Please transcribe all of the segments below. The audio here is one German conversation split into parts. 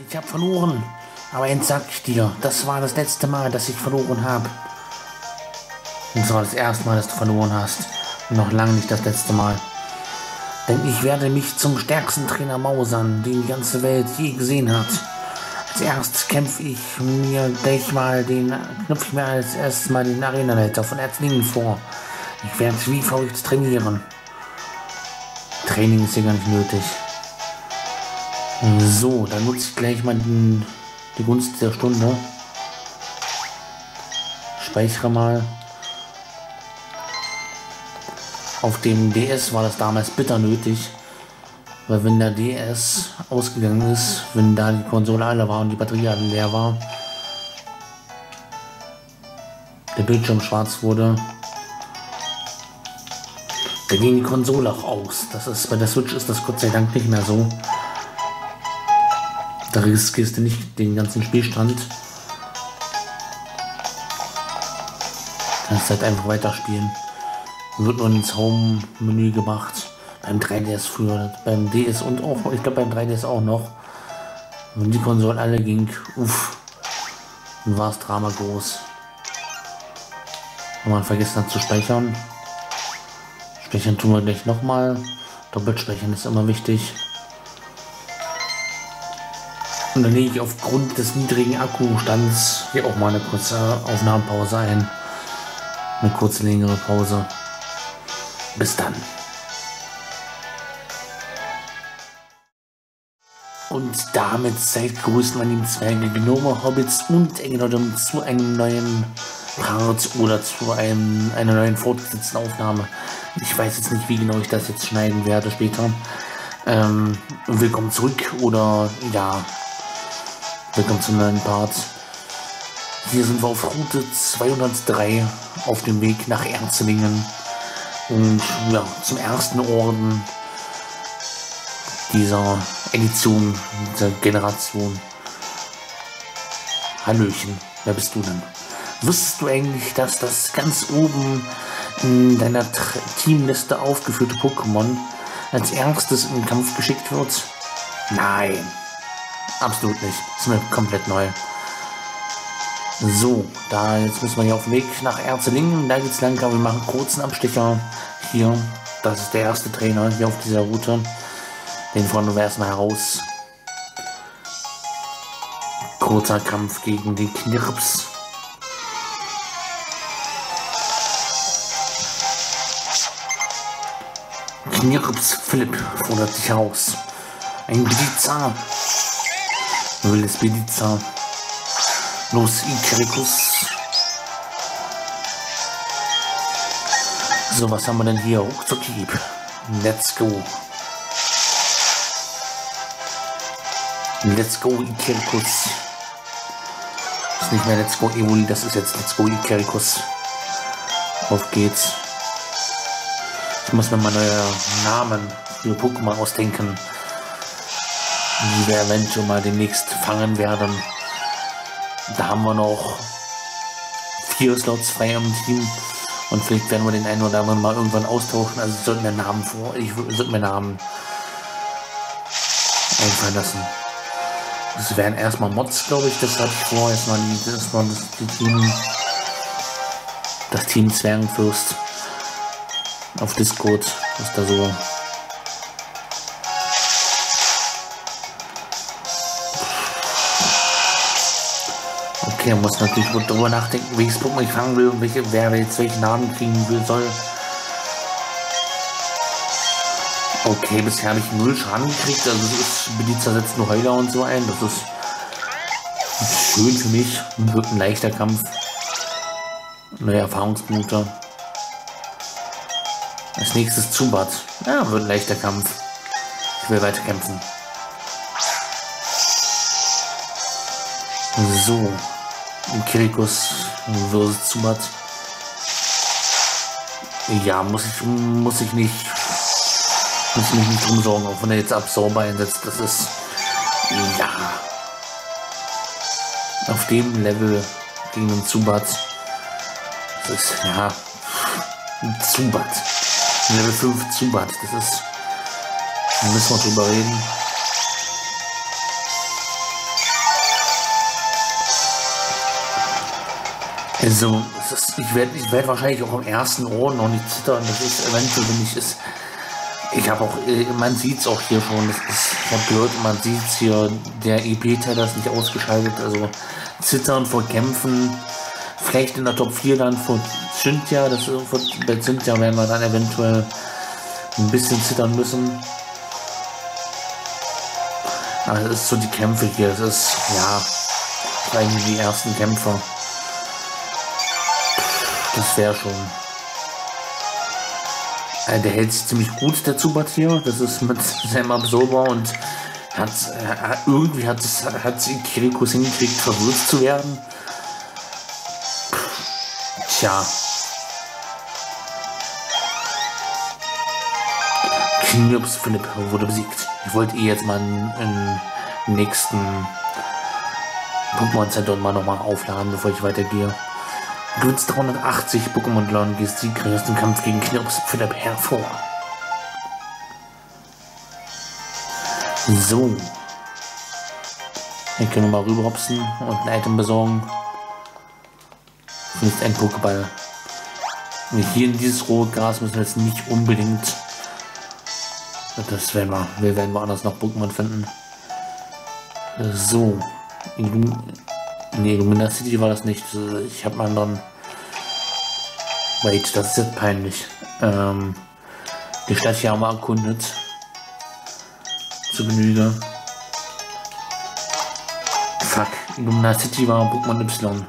ich habe verloren. Aber eins sag ich dir, das war das letzte Mal, dass ich verloren habe. Und zwar das erste Mal, dass du verloren hast. Und noch lange nicht das letzte Mal. Denn ich werde mich zum stärksten Trainer mausern, den die ganze Welt je gesehen hat. Als erstes knüpfe ich mir als erstes mal den Arenaleiter von Erzlingen vor. Ich werde wie verrückt trainieren. Training ist hier gar nicht nötig. So, dann nutze ich gleich mal die Gunst der Stunde. Speichere mal. Auf dem DS war das damals bitter nötig. Weil wenn der DS ausgegangen ist, wenn da die Konsole alle war und die Batterie alle leer war, der Bildschirm schwarz wurde, da ging die Konsole auch aus. Das ist, bei der Switch ist das Gott sei Dank nicht mehr so. Da riskierst du nicht den ganzen Spielstand. Kannst halt einfach weiterspielen. Wird nur ins Home-Menü gemacht. Beim 3DS früher, beim DS und auch, ich glaube beim 3DS auch noch. Wenn die Konsolen alle ging, uff, dann war das Drama groß. Wenn man vergessen hat zu speichern. Speichern tun wir gleich nochmal. Doppelspeichern ist immer wichtig. Und dann lege ich aufgrund des niedrigen Akkustands hier auch mal eine kurze Aufnahmepause ein. Eine kurze längere Pause. Bis dann. Und damit seid gegrüßt, meine lieben Zwerge, Gnome, Hobbits und Engelodom zu einem neuen Part oder zu einer neuen fortgesetzten Aufnahme. Ich weiß jetzt nicht, wie genau ich das jetzt schneiden werde später. Willkommen zurück oder ja, willkommen zum neuen Part. Hier sind wir auf Route 203 auf dem Weg nach Erzlingen. Und ja, zum ersten Orden dieser Edition, dieser Generation. Hallöchen, wer bist du denn? Wusstest du eigentlich, dass das ganz oben in deiner Teamliste aufgeführte Pokémon als erstes in den Kampf geschickt wird? Nein, absolut nicht. Das ist mir komplett neu. So, jetzt müssen wir hier auf dem Weg nach Erzlingen. Da geht's lang, aber wir machen kurzen Abstecher. Hier, das ist der erste Trainer hier auf dieser Route. Den fordern wir erstmal heraus. Kurzer Kampf gegen die Knirps. Knirps Philipp fordert sich heraus. Ein Blitzer. Wildes Blitzer. Los, Icaricus. So, was haben wir denn hier? Ruckzuckieb. Let's go. Let's go, Icaricus. Das ist nicht mehr Let's go, Evoli, das ist jetzt Let's go, Icaricus. Auf geht's. Ich muss mir mal neue Namen für Pokémon ausdenken, die wir eventuell mal demnächst fangen werden. Da haben wir noch 4 Slots frei im Team und vielleicht werden wir den einen oder anderen mal irgendwann austauschen. Also sollten wir Namen Namen einfallen lassen. Das wären erstmal Mods, glaube ich. Das hatte ich vor. Erstmal das Team Zwergenfürst auf Discord. Ist da so. Okay, man muss natürlich darüber nachdenken, welches Pokémon ich fangen will und wer jetzt welchen Namen kriegen will soll. Okay, bisher habe ich 0 Schaden gekriegt, also es ist, Blitzer setzt nur Heuler und so ein, das ist schön für mich und wird ein leichter Kampf. Neue Erfahrungspunkte. Als nächstes Zubat. Ja, wird ein leichter Kampf. Ich will weiter kämpfen. So. Icaricus versus Zubat. Ja, muss ich mich nicht drum sorgen, auch wenn er jetzt Absorber einsetzt. Das ist, ja, auf dem Level gegen den Zubat. Das ist, ja, ein Zubat. Level 5 Zubat. Das ist, da müssen wir drüber reden. Also, ich werd wahrscheinlich auch im ersten Ohr noch nicht zittern. Das ist eventuell, wenn ich es. Ich habe auch, man sieht es auch hier schon. Ich habe gehört, man sieht es hier, der EP-Teller ist nicht ausgeschaltet. Also, zittern vor Kämpfen. Vielleicht in der Top 4 dann vor Cynthia. Bei Cynthia werden wir dann eventuell ein bisschen zittern müssen. Aber es ist so die Kämpfe hier. Es ist, ja, eigentlich die ersten Kämpfer. Das wäre schon. Der hält sich ziemlich gut, der Zubat hier. Das ist mit seinem Absorber und irgendwie hat Kirikus hingekriegt, verwirrt zu werden. Tja. Knirps Philipp wurde besiegt. Ich wollte jetzt mal im nächsten Pokémon Center mal nochmal aufladen, bevor ich weitergehe. Gewinnst 380 Pokémon-Laden, gehst siegreich aus dem Kampf gegen Knirps Philipp hervor. So. Hier können wir mal rüberhopsen und ein Item besorgen. Nicht ein Pokéball. Hier in dieses rohe Gras müssen wir jetzt nicht unbedingt. Das werden wir. Wir werden woanders noch Pokémon finden. So. Nee, Illumina City war das nicht. Ich habe mal dann. Wait, das ist jetzt peinlich. Die Stadt hier haben wir erkundet. Zu Genüge. Fuck. Illumina City war Pokémon Y.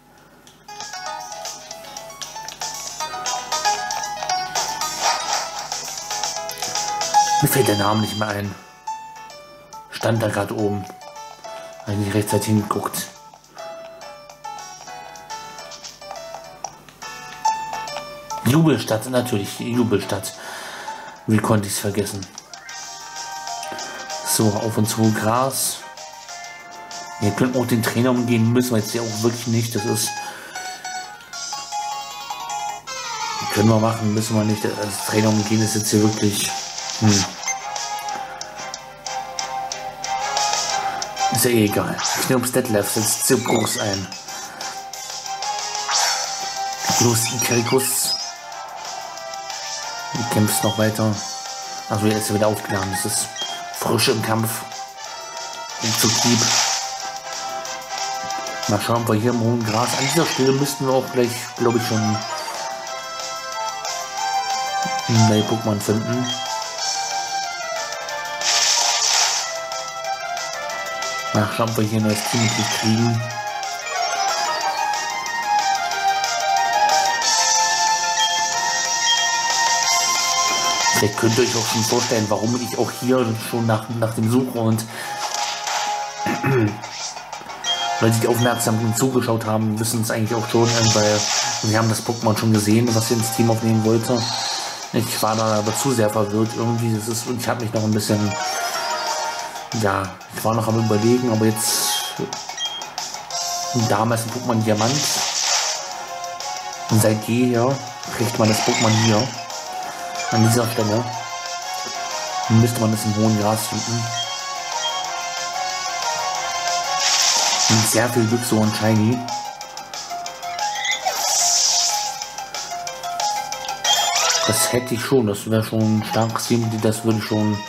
Mir fällt der Name nicht mehr ein. Stand da gerade oben. Habe ich nicht rechtzeitig hingeguckt. Jubelstadt, natürlich, Jubelstadt. Wie konnte ich es vergessen? So, auf und zu Gras. Wir können auch den Trainer umgehen, müssen wir jetzt ja auch wirklich nicht. Das ist. Können wir machen, müssen wir nicht. Das Trainer umgehen ist jetzt hier wirklich. Ist ja eh egal. Knirps Detlef setzt zu groß ein. Los, Kirikus. Du kämpfst noch weiter. Also er ist ja wieder aufgeladen. Das ist frisch im Kampf. Und zu lieb. Mal schauen, ob wir hier im hohen Gras. An dieser Stelle müssten wir auch gleich, glaube ich, schon neue Pokémon finden. Mal schauen, ob wir hier ein neues Team kriegen. Vielleicht könnt ihr euch auch schon vorstellen, warum ich auch hier schon nach dem suche und Leute, die aufmerksam zugeschaut haben, wissen es eigentlich auch schon, weil wir haben das Pokémon schon gesehen, was ich ins Team aufnehmen wollte. Ich war da aber zu sehr verwirrt irgendwie. Das ist, und ich habe mich noch ein bisschen, ja, ich war noch am Überlegen, aber jetzt damals ein Pokémon Diamant und seit jeher kriegt man das Pokémon hier. An dieser Stelle müsste man es im hohen Gras finden. Und sehr viel Glück so und Shiny. Das hätte ich schon, das wäre schon ein starkes Team, das würde ich schon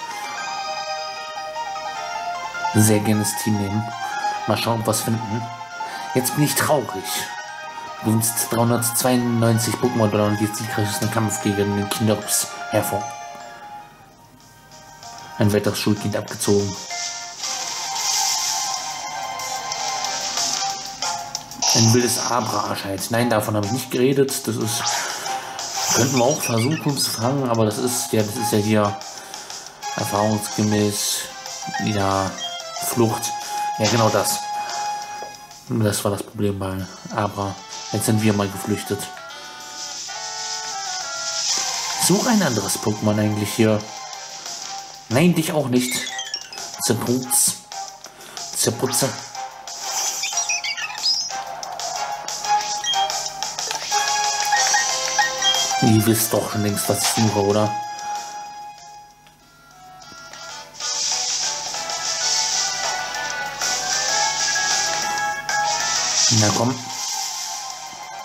sehr gerne ins Team nehmen. Mal schauen, ob wir es finden. Jetzt bin ich traurig. Du gewinnst 392 Pokémon-Dollar und gehst siegreich aus dem Kampf gegen den Knirps hervor. Ein weiteres Schulkind abgezogen. Ein wildes Abra erscheint. Nein, davon habe ich nicht geredet. Das ist. Könnten wir auch versuchen zu fangen, aber das ist ja hier erfahrungsgemäß. Ja, Flucht. Ja, genau das. Das war das Problem bei Abra. Jetzt sind wir mal geflüchtet. Such ein anderes Pokémon eigentlich hier. Nein, dich auch nicht. Zerputz. Zerputze. Ihr wisst doch schon längst, was ich suche, oder? Na komm.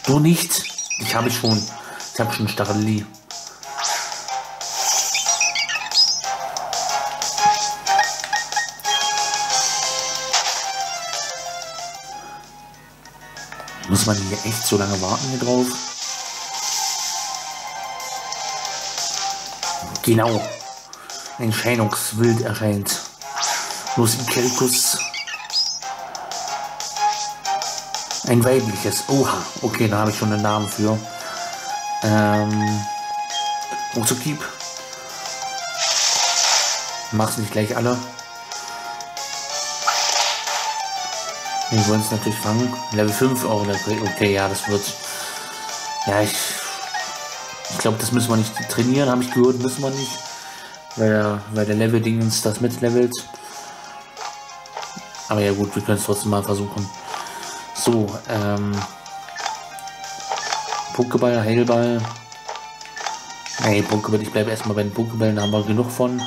Du nicht? Ich habe schon. Ich habe schon Stacheli. Muss man hier echt so lange warten hier drauf? Genau. Ein Scheinungswild erscheint. Los, Icaricus. Ein weibliches. Oha. Okay, da habe ich schon einen Namen für. Rotokeep. Mach's nicht gleich alle. Wir wollen es natürlich fangen. Level 5 auch. Okay, ja, das wird. Ja, ich glaube, das müssen wir nicht trainieren, habe ich gehört, müssen wir nicht. Weil der Level-Dingens das mitlevelt. Aber ja gut, wir können es trotzdem mal versuchen. So, Pokéball, Heilball. Nee, Pokéball, ich bleibe erstmal bei den Pokéballen, da haben wir genug von.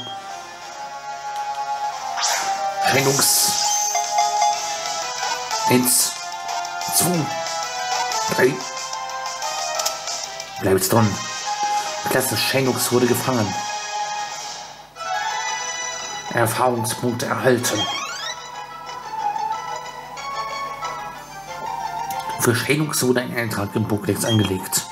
Scheinungs. 1, 2, 3. Bleibt dran. Klasse, Scheinungs wurde gefangen. Erfahrungspunkte erhalten. Für Scheinungs wurde ein Eintrag im Pokédex angelegt.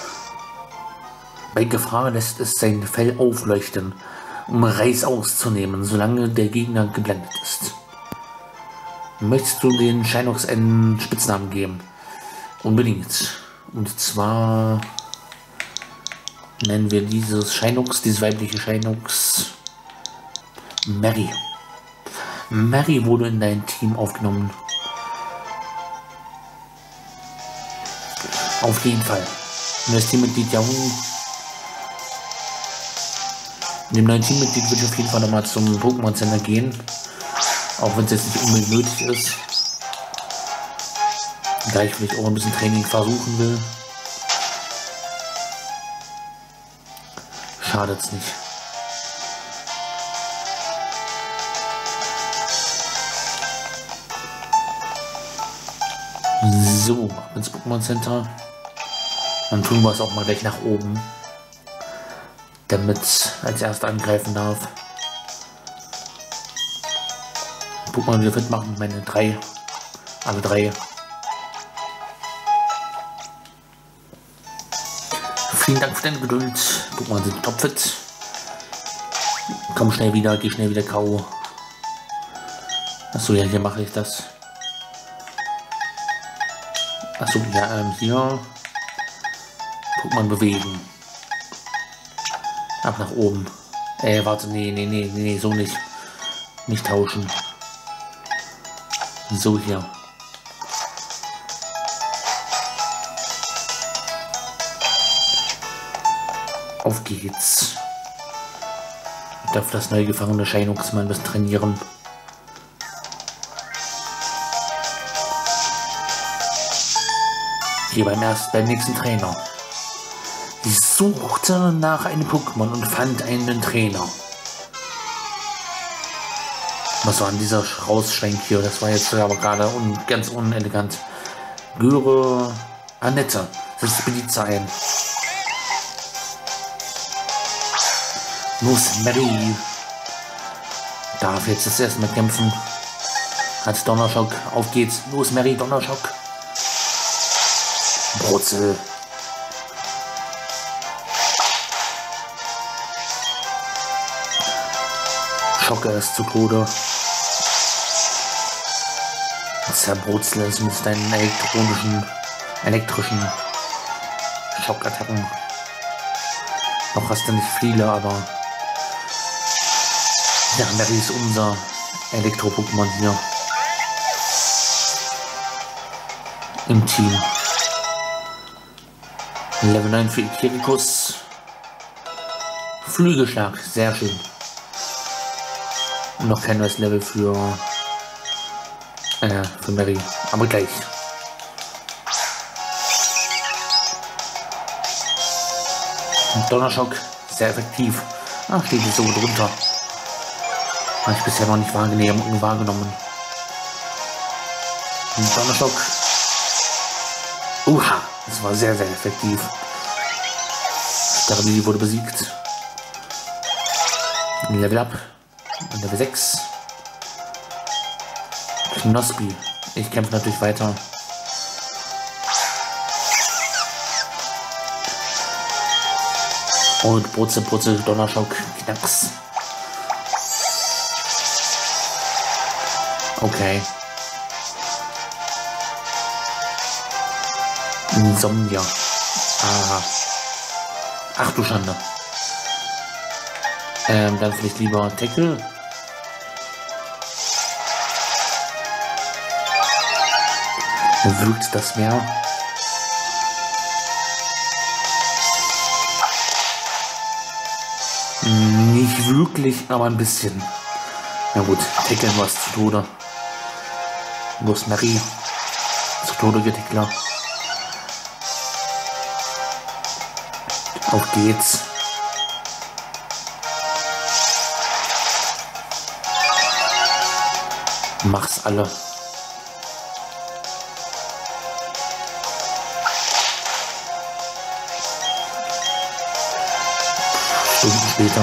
Bei Gefahr lässt es sein Fell aufleuchten, um Reis auszunehmen, solange der Gegner geblendet ist. Möchtest du den Scheinungs einen Spitznamen geben? Unbedingt. Und zwar nennen wir dieses Scheinungs, dieses weibliche Scheinungs, Mary. Mary wurde in dein Team aufgenommen. Auf jeden Fall. Neues Teammitglied Yahoo. Mit dem neuen Teammitglied würde ich auf jeden Fall nochmal zum Pokémon Center gehen. Auch wenn es jetzt nicht unbedingt nötig ist. Da ich vielleicht auch ein bisschen Training versuchen will. Schadet's nicht. So, ins Pokémon Center. Dann tun wir es auch mal gleich nach oben. Damit als erster angreifen darf. Pokémon wieder fit machen, meine 3. Alle 3. Vielen Dank für deine Geduld. Pokémon sind topfit. Komm schnell wieder, geh schnell wieder K.O. Achso, ja, hier mache ich das. Achso, ja, hier. Pokémon bewegen. Ab nach oben. Warte, nee, so nicht. Nicht tauschen. So hier. Auf geht's. Ich darf das neu gefangene Scheinungs mal ein bisschen trainieren. Hier beim nächsten Trainer. Sie suchte nach einem Pokémon und fand einen Trainer. Was war an dieser Rausschwenk hier? Das war jetzt aber gerade ganz unelegant. Göre Annette. Das ist Bedienza ein. Los, Mary. Darf jetzt das erste Mal kämpfen. Hat Donnerschock. Auf geht's. Los, Mary, Donnerschock. Brutzel. Schocke es zu Tode. Zerbrutzel es mit deinen elektrischen Schockattacken. Noch hast du nicht viele, aber ja, Mary ist unser Elektro-Pokémon hier im Team. Level 9 für Icaricus. Flügelschlag, sehr schön. Und noch kein neues Level für Mary, aber gleich. Donnerschock, sehr effektiv. Ah, steht jetzt so drunter. Habe ich bisher noch nicht wahrgenommen. Donnerschock. Uha, Das war sehr, sehr effektiv. Starly wurde besiegt. Level up. Level 6. Knospi. Ich kämpfe natürlich weiter. Und Brutze, Brutze, Donnerschock, Knacks. Okay. Insomnia. Aha. Ach du Schande. Dann vielleicht lieber Tackle. Wirkt das mehr? Nicht wirklich, aber ein bisschen. Na gut, Tackeln was zu Tode. Los, Marie. Zu Tode getackler. Auf geht's. Mach's alle. Stunden später.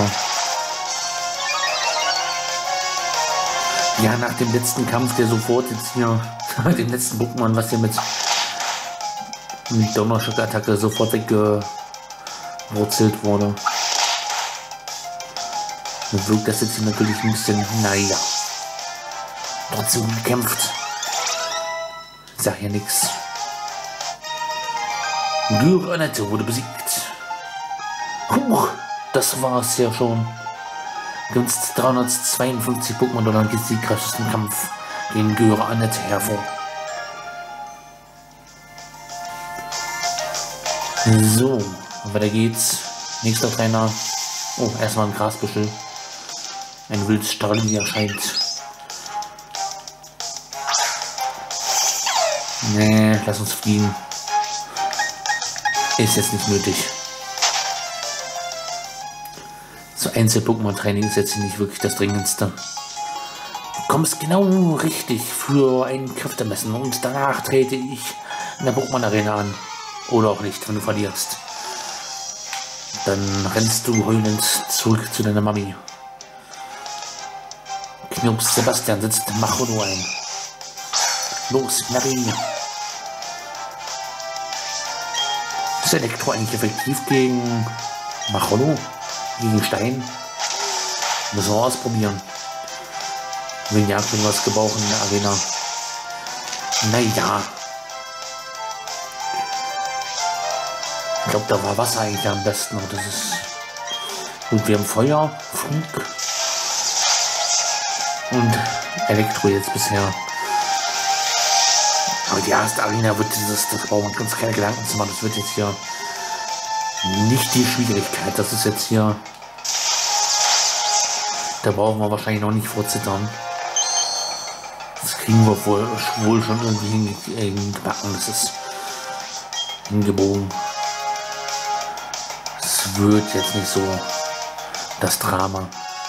Ja, nach dem letzten Kampf, der sofort jetzt hier, dem letzten Pokémon, was hier mit Donnerschock-Attacke sofort weggewurzelt wurde. Dann wirkt das jetzt hier natürlich ein bisschen, naja. Trotzdem gekämpft. Ich sag ja nichts. Gyranette wurde besiegt. Huch, das war's ja schon. Gewinnst 352 Pokémon und dann geht die kräftigsten Kampf gegen Gyranette hervor. So, weiter geht's. Nächster kleiner. Oh, erstmal ein Grasbüschel. Ein wildes Starly erscheint. Nee, lass uns fliegen. Ist jetzt nicht nötig. So Einzel-Pokémon-Training ist jetzt nicht wirklich das Dringendste. Du kommst genau richtig für ein Kräftemessen und danach trete ich in der Pokémon-Arena an. Oder auch nicht, wenn du verlierst. Dann rennst du heulend zurück zu deiner Mami. Knirps Sebastian setzt Machono ein. Los, Marie. Ist Elektro eigentlich effektiv gegen Machono? Gegen Stein? Müssen wir ausprobieren. Wenn ja, können wir was gebrauchen in der Arena. Naja. Ich glaube, da war Wasser eigentlich am besten. Und das ist gut. Wir haben Feuer, Flug und Elektro jetzt bisher. Aber die erste Arena wird das brauchen wir uns keine Gedanken zu machen. Das wird jetzt hier nicht die Schwierigkeit. Das ist jetzt hier. Da brauchen wir wahrscheinlich noch nicht vorzittern. Das kriegen wir wohl schon irgendwie hingebacken. Das ist hingebogen. Es wird jetzt nicht so das Drama.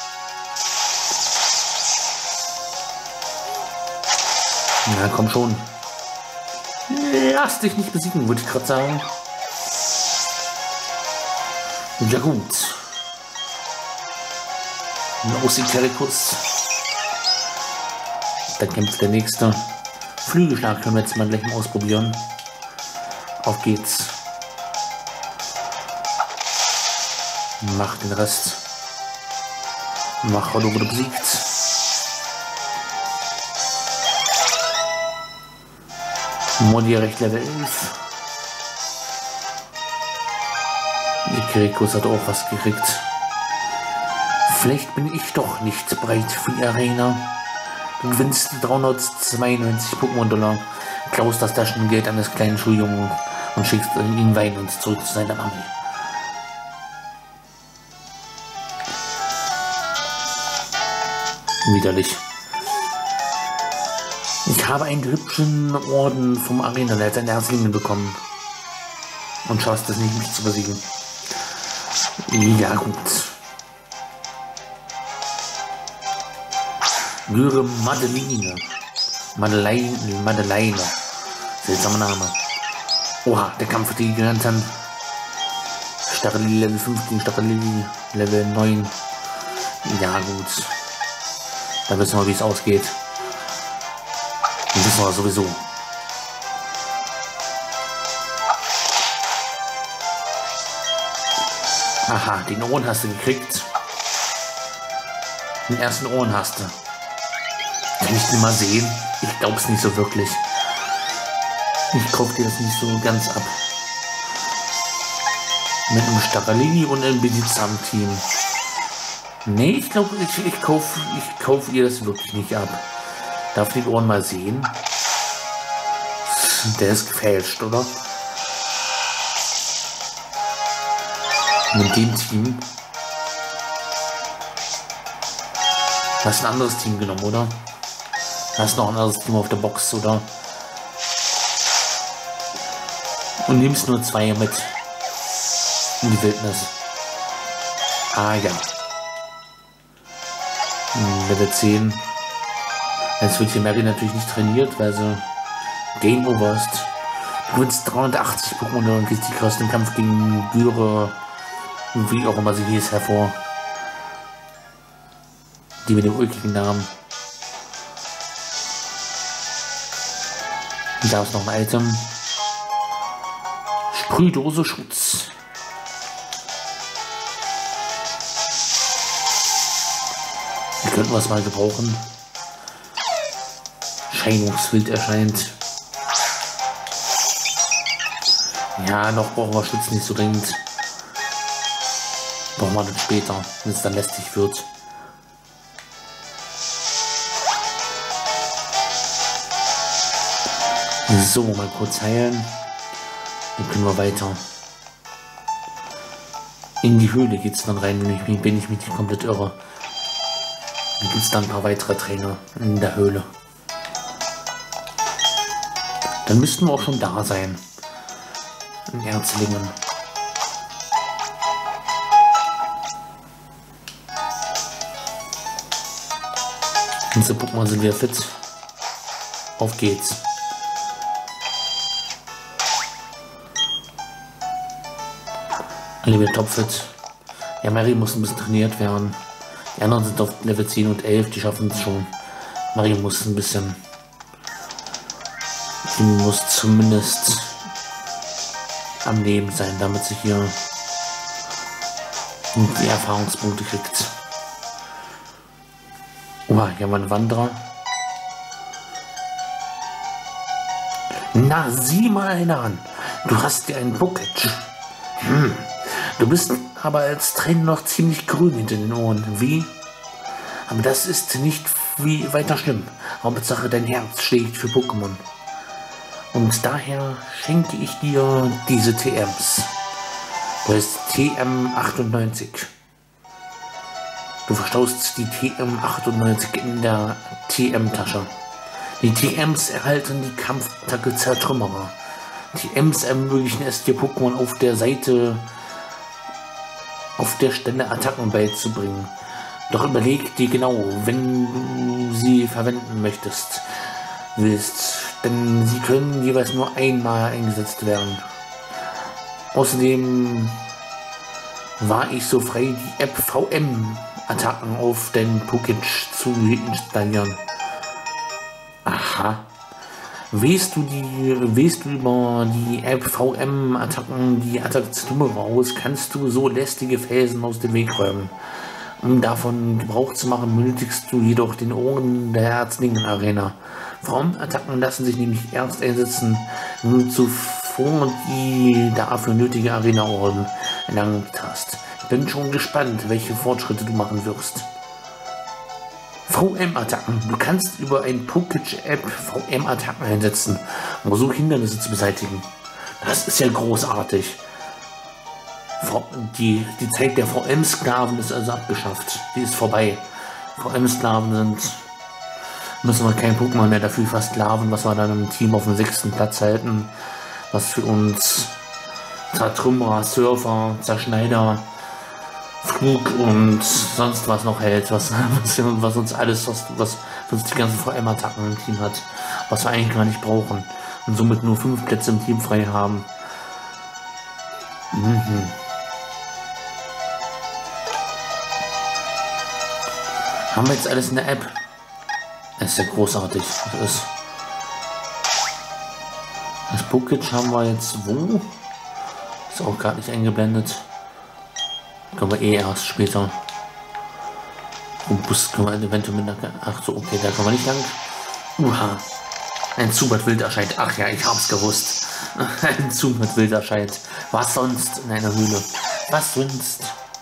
Na komm schon. Lass dich nicht besiegen, würde ich gerade sagen. Ja gut. Los, Icaricus. Dann kämpft der nächste. Flügelschlag können wir jetzt mal gleich mal ausprobieren. Auf geht's. Mach den Rest. Mach, du wurde besiegt. Modierecht Level 11. Icaricus hat auch was gekriegt. Vielleicht bin ich doch nicht bereit für die Arena. Du gewinnst 392 Pokémon-Dollar, klaust das Taschengeld eines kleinen Schuljungen und schickst ihn weinend zurück zu seiner Mami. Widerlich. Ich habe einen hübschen Orden vom Arenaleiter in Erzlingen bekommen. Und schaffst es nicht, mich zu besiegen. Ja gut. Gyre Madeline. Madeleine. Seltsamer Name. Oha, der Kampf die genannten Starrelli Level 15, Starrelli Level 9. Ja gut. Da wissen wir, wie es ausgeht. Und wissen wir sowieso. Aha, den Ohren hast du gekriegt. Den ersten Ohren hast du. Kann ich den mal sehen? Ich glaub's nicht so wirklich. Ich kaufe dir das nicht so ganz ab. Mit einem Starrelli und einem Besitzamt-Team. Nee, ich glaube, ich kauf ihr das wirklich nicht ab. Darf den Ohren mal sehen? Der ist gefälscht, oder? Mit dem Team. Hast ein anderes Team genommen, oder? Hast noch ein anderes Team auf der Box, oder? Und nimmst nur 2 mit in die Wildnis. Ah ja. Level 10. Jetzt wird hier Mary natürlich nicht trainiert, weil sie Game Over ist. Du gewinnst 380 Pokémon und gehst die aus dem Kampf gegen Gyre, wie auch immer sie hieß, hervor. Die mit dem ulkigen Namen. Und da ist noch ein Item. Sprühdose Schutz. Wir könnten was mal gebrauchen. Scheinungswild erscheint. Ja, noch brauchen wir Schutz nicht so dringend. Brauchen wir dann später, wenn es dann lästig wird. So, mal kurz heilen. Dann können wir weiter. In die Höhle geht es dann rein, wenn ich mich nicht komplett irre. Dann gibt es dann ein paar weitere Trainer in der Höhle. Dann müssten wir auch schon da sein. In Erzlingen. Unsere Pokémon sind wieder fit. Auf geht's. Alle wieder topfit. Ja, Mary muss ein bisschen trainiert werden. Die anderen sind auf Level 10 und 11, die schaffen es schon. Mary muss ein bisschen. Die muss zumindest am Leben sein, damit sie hier die Erfahrungspunkte kriegt. Oha, hier haben wir einen Wanderer. Na, sieh mal einer an. Du hast dir einen Pokétch. Du bist aber als Trainer noch ziemlich grün hinter den Ohren. Wie? Aber das ist nicht wie weiter schlimm. Hauptsache dein Herz schlägt für Pokémon. Und daher schenke ich dir diese TMs. Das ist TM98. Du verstaust die TM98 in der TM-Tasche. Die TMs erhalten die Kampfattacke Zertrümmerer. TMs ermöglichen es dir Pokémon auf der Seite auf der Stelle Attacken beizubringen. Doch überleg dir genau, wenn du sie verwenden willst, denn sie können jeweils nur einmal eingesetzt werden. Außerdem war ich so frei, die App VM-Attacken auf deinen Pokétch zu installieren. Aha. Wählst du über die App VM-Attacken die Attraktion raus, kannst du so lästige Felsen aus dem Weg räumen. Um davon Gebrauch zu machen, benötigst du jedoch den Ohren der Erzlingen-Arena. VM-Attacken lassen sich nämlich erst einsetzen, wenn du zuvor die dafür nötige Arena-Ohren erlangt hast. Ich bin schon gespannt, welche Fortschritte du machen wirst. VM-Attacken. Du kannst über ein Pokétch-App VM-Attacken einsetzen, um so Hindernisse zu beseitigen. Das ist ja großartig. Die Zeit der VM-Sklaven ist also abgeschafft. Die ist vorbei. VM-Sklaven müssen wir kein Pokémon mehr dafür versklaven, was wir dann im Team auf dem 6. Platz halten. Was für uns Zertrümmerer, Surfer, Zerschneider, Flug und sonst was noch hält, was uns alles, was uns die ganzen VM-Attacken im Team hat, was wir eigentlich gar nicht brauchen und somit nur 5 Plätze im Team frei haben. Mhm. Haben wir jetzt alles in der App? Das ist ja großartig. Das Bookage haben wir jetzt wo? Ist auch gerade nicht eingeblendet. Können wir eh erst später. Bus können wir eventuell mit einer... Ach so, okay, da kommen wir nicht lang. Ein Zubat wild erscheint. Ach ja, ich hab's gewusst. Ein Zubat wild erscheint. Was sonst in einer Höhle? Was sonst?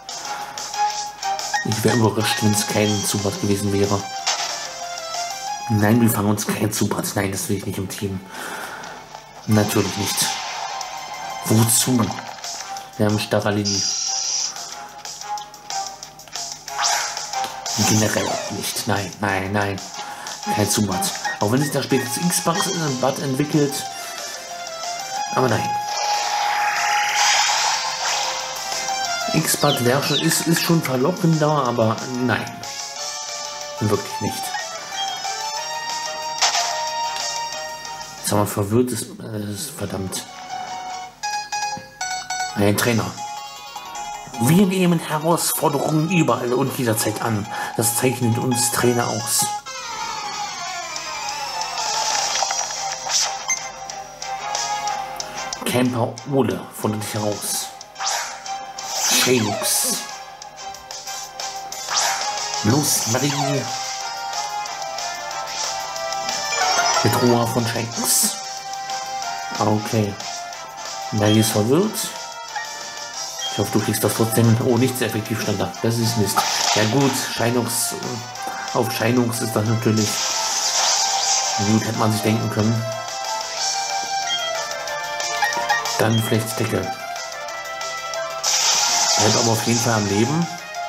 Ich wäre überrascht, wenn es kein Zubat gewesen wäre. Nein, wir fangen uns kein Zubat. Nein, das will ich nicht im Team. Natürlich nicht. Wozu? Wir haben Staralini. Generell auch nicht. Nein, nein, nein. Kein Zubat. Auch wenn sich da später zu X-Bucks in einem Bad entwickelt. Aber nein. X-Bad wäre schon, ist schon verlockender, aber nein. Wirklich nicht. Jetzt haben wir verwirrt, ist verdammt. Ein Trainer. Wir nehmen Herausforderungen überall und jederzeit an. Das zeichnet uns Trainer aus. Camper Ole fordert dich heraus. Shanks. Los, Marie. Bedroher von Shanks. Okay. Marie ist verwirrt. Ich hoffe, du kriegst das trotzdem. Oh, nichts effektiv stand da. Das ist Mist. Ja gut, auf Scheinungs ist das natürlich. Gut, hätte man sich denken können. Dann vielleicht Deckel. Bleibt aber auf jeden Fall am Leben.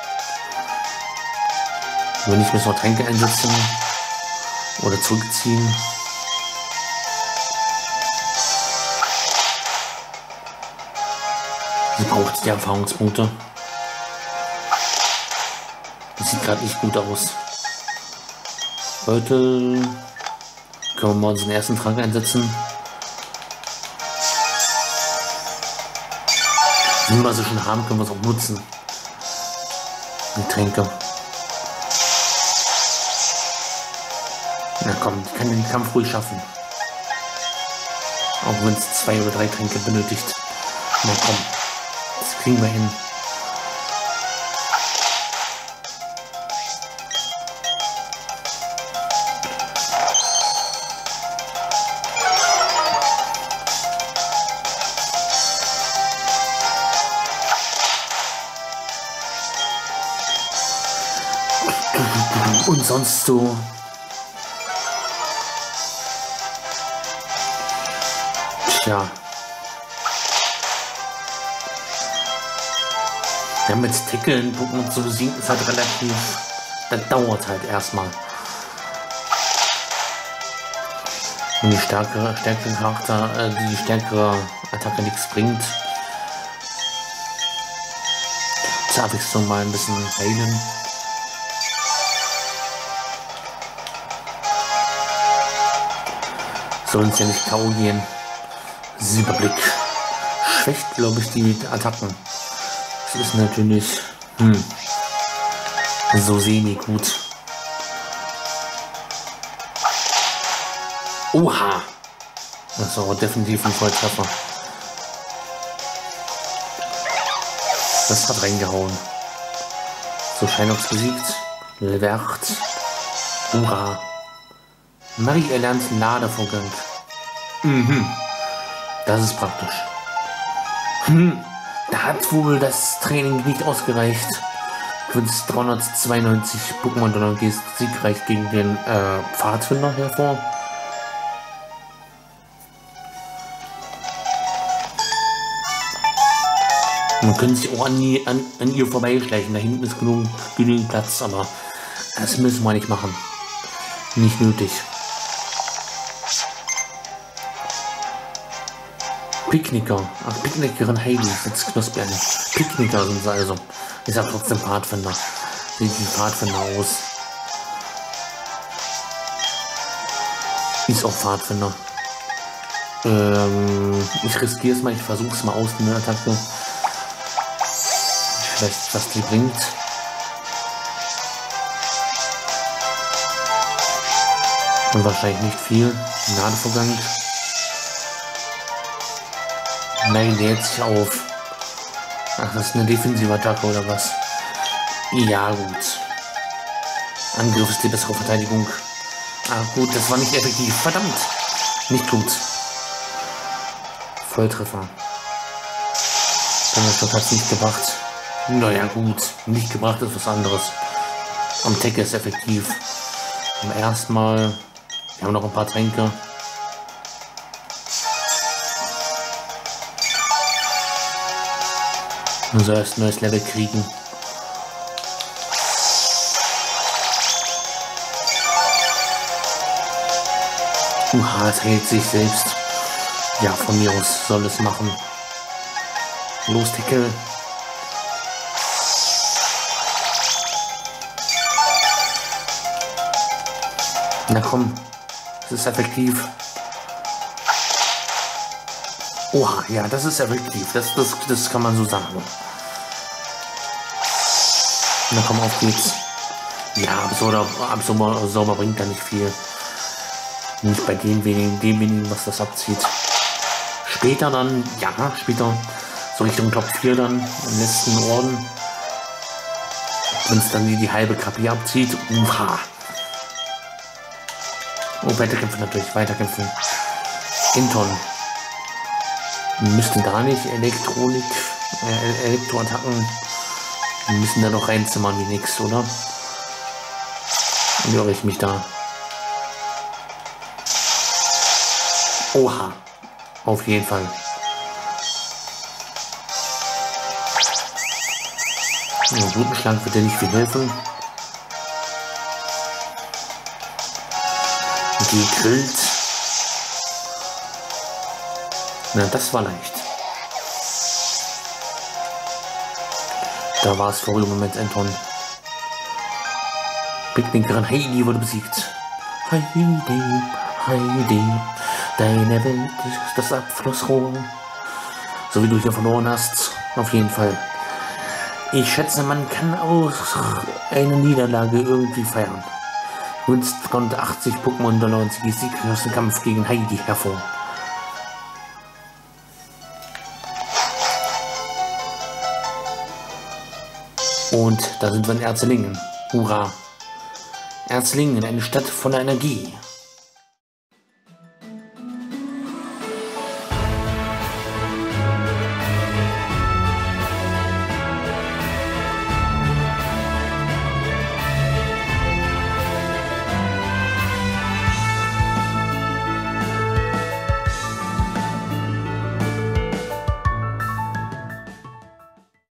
Wenn nicht, müssen wir Tränke einsetzen. Oder zurückziehen. Sie braucht die Erfahrungspunkte. Das sieht gerade nicht gut aus. Beutel. Können wir mal unseren ersten Trank einsetzen. Wenn wir sie schon haben, können wir es auch nutzen. Die Tränke. Na komm, ich kann den Kampf ruhig schaffen. Auch wenn es 2 oder 3 Tränke benötigt. Na komm. Das kriegen wir hin. Und sonst so. Tja. Wir haben jetzt Tickeln, Pokémon zu besiegen, ist halt relativ. Das dauert halt erstmal. Und die stärkere Charakter, die stärkere Attacke nichts bringt. Zur Abwechslung mal ein bisschen heilen. Soll uns ja nicht K.O. gehen. Silberblick. Schwächt, glaube ich, die Attacken. Das ist natürlich so semi-gut. Oha! Das war definitiv ein Volltreffer. Das hat reingehauen. So, Shinox besiegt. Levert. Hurra! Marie erlernt Ladevorgang. Das ist praktisch. Da hat wohl das Training nicht ausgereicht. Du gewinnst 392 Pokémon und gehst siegreich gegen den Pfadfinder hervor. Man könnte sich auch an ihr vorbeischleichen. Da hinten ist genügend Platz, aber das müssen wir nicht machen. Nicht nötig. Picknicker. Ach, Picknickerin Heidi. Jetzt Knospen. Picknicker sind sie also. Ist ja trotzdem Pfadfinder. Sieht wie Pfadfinder aus. Ist auch Pfadfinder. Ich riskiere es mal. Ich versuche es mal aus, eine Attacke. vielleicht was die bringt. Und wahrscheinlich nicht viel. Nadevorgang. Nein, der jetzt sich auf. Ach, das ist eine defensive Attacke oder was? Ja, gut. Angriff ist die bessere Verteidigung. Ah, gut, das war nicht effektiv. Verdammt. Nicht gut. Volltreffer. Donnerstock hat es nicht gebracht. Naja, gut. Nicht gebracht ist was anderes. Am Tech ist effektiv. Am ersten Mal. Wir haben noch ein paar Tränke. Und so erst ein neues Level kriegen. Es hält sich selbst. Ja, von mir aus soll es machen. Los, Tackle. Na komm, es ist effektiv. Oha, ja, das ist effektiv. Das kann man so sagen. Na komm, auf geht's. Ja, Absorber bringt da nicht viel. Nicht bei dem wenigen, was das abzieht. Später dann, ja, später, so Richtung Top 4 dann, im letzten Orden. Wenn es dann die halbe KP abzieht. Uha. Oh, weiterkämpfen natürlich, weiterkämpfen. Inton. Müssten da nicht Elektroattacken. Müssen da noch reinzimmern wie nix, oder? Höre ich mich da. Oha. Auf jeden Fall. Einen guten Schlag wird dir nicht viel helfen. Gegrillt. Na, das war leicht. Da war es vor dem Moment, Anton. Picknickerin Heidi wurde besiegt. Heidi, Heidi, deine Welt ist das Abflussrohr. So wie du hier verloren hast, auf jeden Fall. Ich schätze, man kann auch eine Niederlage irgendwie feiern. Winston konnte 80 Pokémon Dollar und sie Sieg aus dem Kampf gegen Heidi hervor. Und da sind wir in Erzlingen. Hurra! Erzlingen, eine Stadt voller Energie.